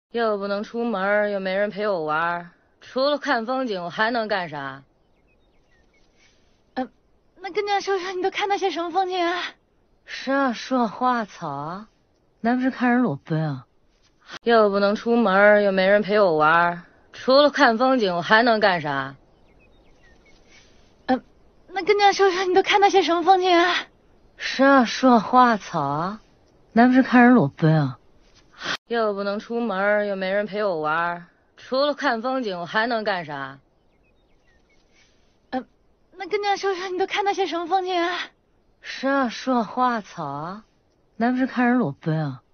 又不能出门，又没人陪我玩，除了看风景，我还能干啥？ 那跟娘说说，你都看到些什么风景啊？ 沙树花草，那不是看人裸奔啊？又不能出门，又没人陪我玩，除了看风景，我还能干啥？ 那跟娘说说，你都看到些什么风景啊？ 沙树花草，那不是看人裸奔啊？又不能出门，又没人陪我玩，除了看风景，我还能干啥？ 那跟娘说说，你都看到些什么风景啊？ 沙树花草，那不是看人裸奔啊？